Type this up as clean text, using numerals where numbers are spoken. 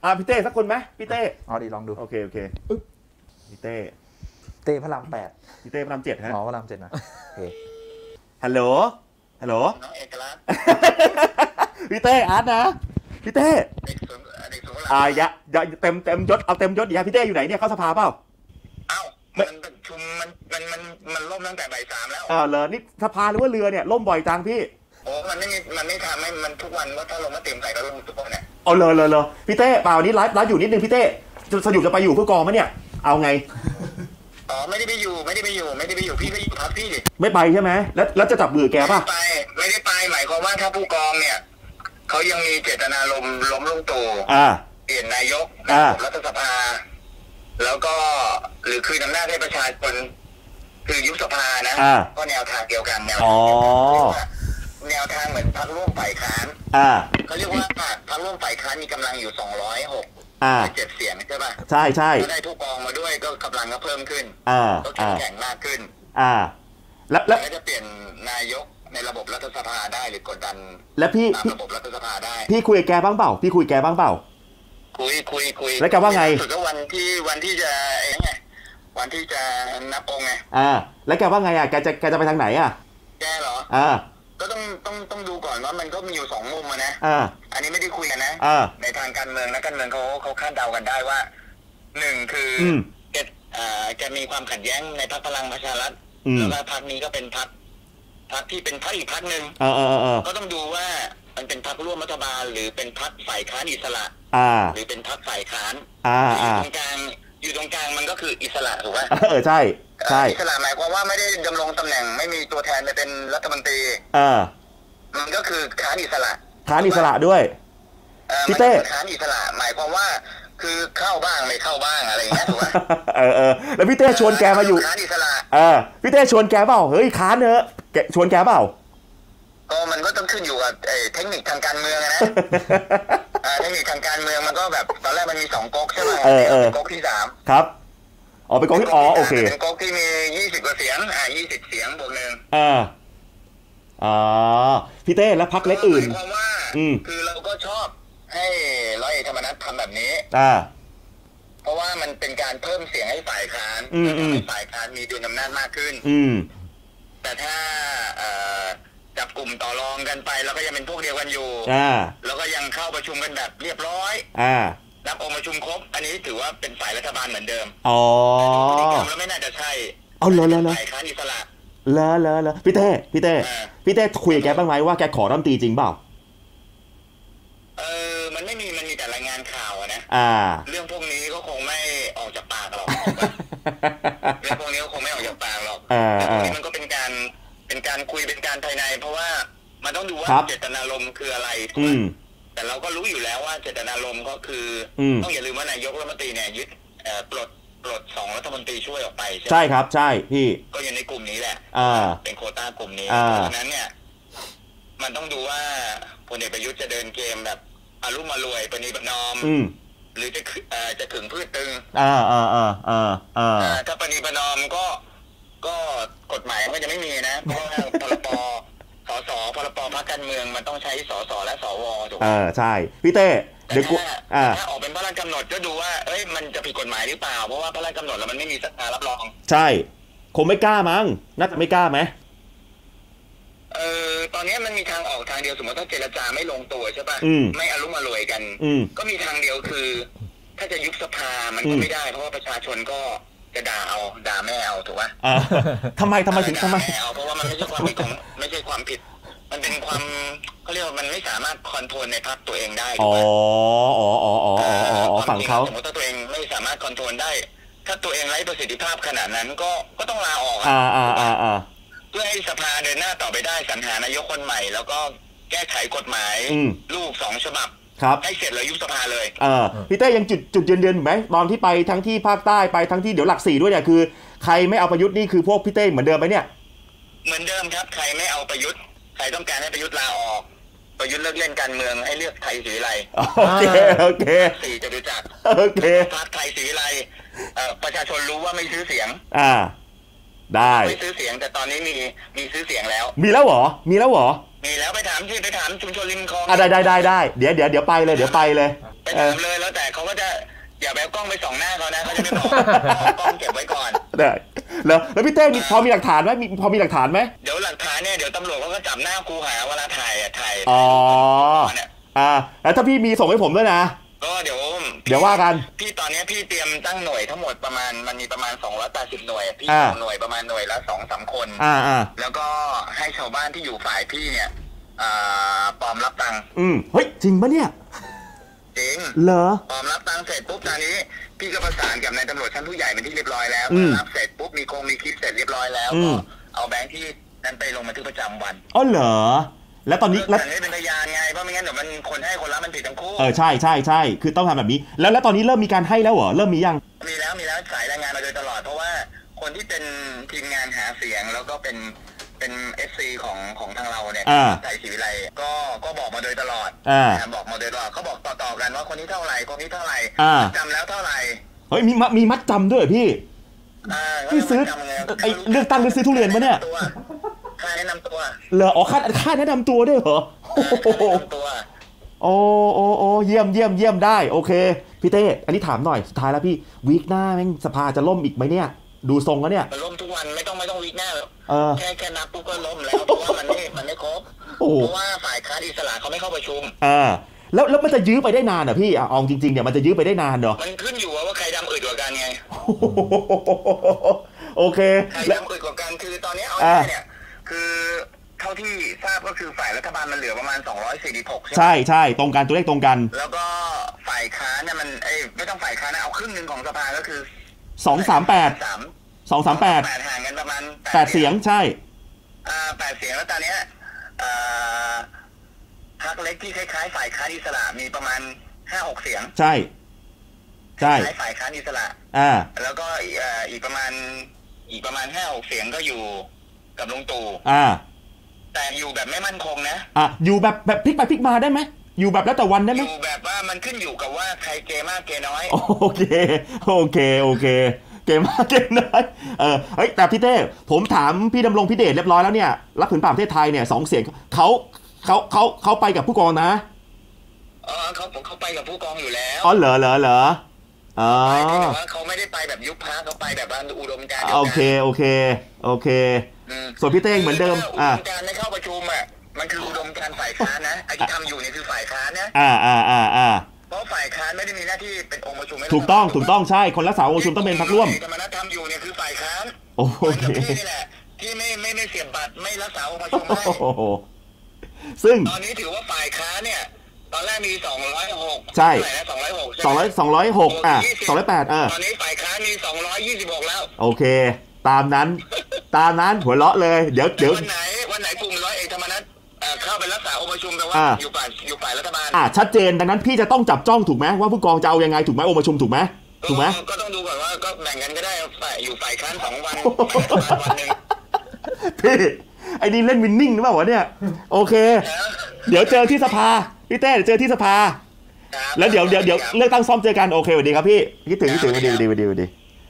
พี่เต้สักคนไหมพี่เต้อ๋อดีลองดูโอเคพี่เต้พระราม8 พี่เต้พระราม7ฮะอ๋อพระราม7นะโอเคฮัลโหลน้องเอกลักษณ์พี่เต้อาร์ตนะพี่เต้เด็กสวนอย่าเต็มยศเอาเต็มยศอย่าพี่เต้อยู่ไหนเนี่ยเข้าสภาเปล่ามันประชุมมันล่มตั้งแต่บ่าย 3แล้วเหรอนี่สภาหรือว่าเรือเนี่ยล่มบ่อยจังพี่โอ้มันไม่ทำให้มันทุกวันว่าถ้าลงมาเต็มใส่ก็ลงทุกคนเนี่ยเลยพี่เต้เปล่านี้ไลฟ์อยู่นิดนึงพี่เต้สยุจะไปอยู่เพื่อกองมั้ยเนี่ยเอาไงไม่ได้ไปอยู่พี่ไปอยู่พักพี่ดิไม่ไปใช่ไหมแล้วจะจับมือแกป่ะไม่ได้ไปหมายความว่าถ้าผู้กองเนี่ยเขายังมีเจตนาล้มลุงตู่เปลี่ยนนายกรัฐสภาแล้วก็หรือคืนอำนาจให้ประชาชนคือยุบสภานะก็แนวทางเดียวกันแนวทางเหมือนพรรคร่วมฝ่ายค้านเขาเรียกว่าพรรคร่วมฝ่ายค้านมีกำลังอยู่207 เสียงใช่ป่ะใช่ก็ได้ผู้กองมาด้วยก็กำลังก็เพิ่มขึ้นก็แข่งมากขึ้นแล้วจะเปลี่ยนนายกในระบบรัฐสภาได้หรือกดดันแล้วพี่ระบบรัฐสภาได้พี่คุยกับแกบ้างเปล่าคุยแล้วแกว่าไงสุดก็วันที่จะวันที่จะนับองค์ไงแล้วแกว่าไงแกจะไปทางไหนแกเหรอก็ต้องดูก่อนว่ามันก็มีอยู่2มุมนะอันนี้ไม่ได้คุยกันนะในทางการเมืองนักการเมืองเขาคาดเดากันได้ว่า1คือแกมีความขัดแย้งในพรรคพลังประชารัฐแล้วก็พรรคนี้ก็เป็นพรรคที่เป็นพรรคอีกพรรคนึงก็ต้องดูว่ามันเป็นพรรคร่วมรัฐบาลหรือเป็นพรรคฝ่ายค้านอิสระหรือเป็นพรรคฝ่ายค้านอยู่ตรงกลางมันก็คืออิสระถูกไหมใช่อิสระหมายความว่าไม่ได้ดำรงตำแหน่งไม่มีตัวแทนไปเป็นรัฐมนตรีมันก็คือค้านอิสระด้วยพี่เต้ค้านอิสระหมายความว่าคือเข้าบ้างไม่เข้าบ้างอะไรอย่างเงี้ยถูกไหมแล้วพี่เต้ชวนแกมาอยู่ค้านอิสระพี่เต้ชวนแกเปล่าเฮ้ยค้านเนอะชวนแกเปล่าก็มันก็ต้องขึ้นอยู่กับเทคนิคทางการเมืองนะเทคนิคทางการเมืองมันก็แบบตอนแรกมันมี2ก๊กใช่ไหมก๊กที่3 ครับเป็นก๊กที่โอเคเป็นก๊กที่มี20 กว่าเสียง20 เสียงบวก1 พี่เต้แล้วพรรคเล็กอื่นเพราะว่าคือเราก็ชอบให้ร้อยเอกธรรมนัสทำแบบนี้เพราะว่ามันเป็นการเพิ่มเสียงให้ฝ่ายค้านให้ฝ่ายค้านมีดุลอำนาจมากขึ้นแต่ถ้าจับกลุ่มต่อรองกันไปแล้วก็ยังเป็นพวกเดียวกันอยู่แล้วก็ยังเข้าประชุมกันแบบเรียบร้อยนับองค์ประชุมครบอันนี้ถือว่าเป็นฝ่ายรัฐบาลเหมือนเดิมแล้วไม่น่าจะใช่ฝ่ายค้านอิสระแล้วพี่เต้คุยกับแกบ้างไหมว่าแกขอรัฐมนตรีจริงเปล่ามันมีแต่รายงานข่าวนะเรื่องพวกนี้ก็คงไม่ออกจากปากหรอกเรื่องพวกนี้ก็คงไม่ออกจากปากหรอกแต่พวกนี้มันก็เป็นการคุยเป็นการภายในเพราะว่ามันต้องดูว่าเจตนารมณ์คืออะไรแต่เราก็รู้อยู่แล้วว่าเจตนารมณ์ก็คือต้องอย่าลืมว่านายกรัฐมนตรีเนี่ยยึดปลด2 รัฐมนตรีช่วยออกไปใช่ครับใช่พี่ก็อยู่ในกลุ่มนี้แหละเป็นโควต้ากลุ่มนี้เพราะฉะนั้นเนี่ยมันต้องดูว่าพลเอกประยุทธ์จะเดินเกมแบบอารุ่มอร่วยประนีประนอมหรือจะขึงพืชตึงถ้าประนีประนอมก็กฎหมายมันจะไม่มีนะเพราะว่าพรบพรบพรรคการเมืองมันต้องใช้สสและสวถูกไหมใช่พี่เต้ถ้าออกเป็นพระราชกำหนดก็ดูว่ามันจะผิดกฎหมายหรือเปล่าเพราะว่าพระราชกำหนดแล้วมันไม่มีสภารับรองใช่คงไม่กล้ามั้งน่าจะไม่กล้าไหมตอนนี้มันมีทางออกทางเดียวสมมติถ้าเจรจาไม่ลงตัวใช่ป่ะไม่อารุ่มอร่วยกันก็มีทางเดียวคือถ้าจะยุบสภามันก็ไม่ได้เพราะว่าประชาชนก็จะด่าแม่เอาถูกป่ะทำไมถึงทำไมเพราะว่ามันไม่ใช่ความผิดไม่ใช่ความผิดมันเป็นความเขาเรียกว่ามันไม่สามารถคอนโทรลในพรรคตัวเองได้ถูกไหมฝั่งเขาสมมติถ้าตัวเองไม่สามารถคอนโทรลได้ถ้าตัวเองไร้ประสิทธิภาพขนาดนั้นก็ต้องลาออกเพื่อให้สภาเดินหน้าต่อไปได้สรรหานายกคนใหม่แล้วก็แก้ไขกฎหมายลูก2 ฉบับให้เสร็จแล้วยุบสภาเลยพี่เต้ยังจุดยืนไหมตอนที่ไปทั้งที่ภาคใต้ไปทั้งที่เดี๋ยวหลัก4ด้วยเนี่ยคือใครไม่เอาประยุทธ์นี่คือพวกพี่เต้เหมือนเดิมไหมเนี่ยเหมือนเดิมครับใครไม่เอาประยุทธ์ใครต้องการให้ประยุทธ์ลาออกประยุทธ์เลิกเล่นการเมืองให้เลือกไทยศรีวิไลโอเค 4จะรู้จักโอเคพรรคไทยศรีวิไลประชาชนรู้ว่าไม่ซื้อเสียงได้ไม่ซื้อเสียงแต่ตอนนี้มีซื้อเสียงแล้วมีแล้วเหรอมีแล้วไปถามชุมชนริมคลองได้เดี๋ยวไปเลยไปถามเลยแล้วแต่เขาก็จะอย่าแบบกล้องไปส่องหน้าเขานะเขาจะไม่บอกกล้องเก็บไว้ก่อนได้แล้วพี่เต้พอมีหลักฐานไหมพอมีหลักฐานไหมเดี๋ยวหลักฐานเนี่ยเดี๋ยวตำรวจเขาก็จับหน้าครูหาเวลาถ่ายอ๋อแล้วถ้าพี่มีส่งให้ผมด้วยนะก็เดี๋ยวว่ากันพี่ตอนนี้พี่เตรียมตั้งหน่วยทั้งหมดมันมีประมาณ280หน่วยพี่หน่วยประมาณหน่วยละ 2-3 คนแล้วก็ให้ชาวบ้านที่อยู่ฝ่ายพี่เนี่ยปลอมรับตังค์เฮ้ยจริงปะเนี่ยจริงเหรอปลอมรับตังค์เสร็จปุ๊บตอนนี้พี่ก็ประสานกับนายตำรวจชั้นผู้ใหญ่เป็นที่เรียบร้อยแล้วรับเสร็จปุ๊บมีคลิปเสร็จเรียบร้อยแล้วก็เอาแบงค์ที่นั้นไปลงบันทึกประจำวันอ๋อเหรอแล้วตอนนี้แล้วเป็นพยานไงเพราะไม่งั้นเดี๋ยวมันคนให้คนรับมันผิดทั้งคู่ใช่คือต้องทำแบบนี้แล้วตอนนี้เริ่มมีการให้แล้วเหรอเริ่มมียังมีแล้วสายรายงานมาโดยตลอดเพราะว่าคนที่เป็นทีมงานหาเสียงแล้วก็เป็นFC ของทางเราเนี่ยไทยศรีวิไลก็บอกมาโดยตลอดบอกมาโดยตลอดเขาบอกต่อกันว่าคนนี้เท่าไหร่คนนี้เท่าไหร่จำแล้วเท่าไหร่เฮ้ยมีมัดจำด้วยพี่ซื้อไอเลือกตั้งหรือซื้อทุเรียนมาเนี่ยค่าแนะนำตัวเหรออ๋อค่าแนะนำตัวด้วยเหรอโอ้เยี่ยมได้โอเคพี่เต้อันนี้ถามหน่อยสุดท้ายแล้วพี่วีคหน้าแม่งสภาจะล่มอีกไหมเนี่ยดูทรงแล้วเนี่ยมันล่มทุกวันไม่ต้องวีคหน้าแค่นับปุ๊บก็ล่มแล้วเพราะว่ามันไม่ครบเพราะว่าฝ่ายค้านอิสระเขาไม่เข้าประชุมแล้วมันจะยื้อไปได้นานเหรอพี่เอาจริงๆเนี่ยมันจะยื้อไปได้นานเหรอมันขึ้นอยู่ว่าใครดำอึดกว่ากันไงโอเคใครดำอึดกว่ากันคือตอนนี้เอาเนี่ยคือเท่าที่ทราบก็คือฝ่ายรัฐบาลมันเหลือประมาณ246 ใช่ตรงกันตัวเลขตรงกันแล้วก็ฝ่ายค้านเนี่ยมันไม่ต้องฝ่ายค้านนะเอาครึ่งนึงของสภาก็คือ 238 ห่างกันประมาณ 8เสียงใช่ 8เสียงแล้วตอนเนี้ยพรรคเล็กที่คล้ายๆฝ่ายค้านอิสระมีประมาณ 5-6 เสียงใช่ฝ่ายค้านอิสระแล้วก็อีกประมาณ 5-6 เสียงก็อยู่กับลุงตู่แต่อยู่แบบไม่มั่นคงนะอยู่แบบพลิกไปพลิกมาได้ไหมอยู่แบบแล้วแต่วันได้ไหมอยู่แบบว่ามันขึ้นอยู่กับว่าใครเกมากเกน้อยโอเคเกมมากเกมน้อยเฮ้ยแต่พี่เต้ผมถามพี่ดำรงพิเดชเรียบร้อยแล้วเนี่ยรักผืนป่าประเทศไทยเนี่ย2เสียงเขาไปกับผู้กองนะเขาไปกับผู้กองอยู่แล้วอ๋อเหรอแต่ว่าเขาไม่ได้ไปแบบยุบพรรคเขาไปแบบว่าอุดมการณ์โอเคส่วนพี่เต้เหมือนเดิมอุดมการณ์ไม่เข้าประชุมมันคืออุดมการณ์ฝ่ายค้านนะไอ้ที่ทำอยู่เนี่ยคือฝ่ายค้านนะเพราะฝ่ายค้านไม่ได้มีหน้าที่เป็นองค์ประชุมถูกต้องใช่คนรักษาองค์ประชุมต้องเป็นพรรคร่วมธรรมนัตทำอยู่เนี่ยคือฝ่ายค้านโอเคนี่แหละที่ไม่เสียบบัตรไม่รักษาองค์ประชุมให้ซึ่งตอนนี้ถือว่าฝ่ายค้านเนี่ยตอนแรกมี206 ใช่ 206 208 ตอนนี้ฝ่ายค้านมี226แล้วโอเคตามนั้นหัวเราะเลยเดี๋ยววันไหนกลุ่มร้อยเอกธรรมนัสเข้าไปรักษาองค์ประชุมแปลว่าอยู่ฝ่ายรัฐบาลชัดเจนดังนั้นพี่จะต้องจับจ้องถูกไหมว่าผู้กองจะเอายังไงถูกไหมองค์ประชุมถูกไหมก็ต้องดูก่อนว่าก็แบ่งกันก็ได้อยู่ฝ่ายค้าน2 วันวันนึงพี่ไอ้นี่เล่นวินนิ่งหรือเปล่าวะเนี่ยโอเคเดี๋ยวเจอที่สภาพี่เต้เจอที่สภาแล้วเดี๋ยวเลือกตั้งซ่อมเจอกันโอเคสวัสดีครับพี่คิดถึงสวัสดี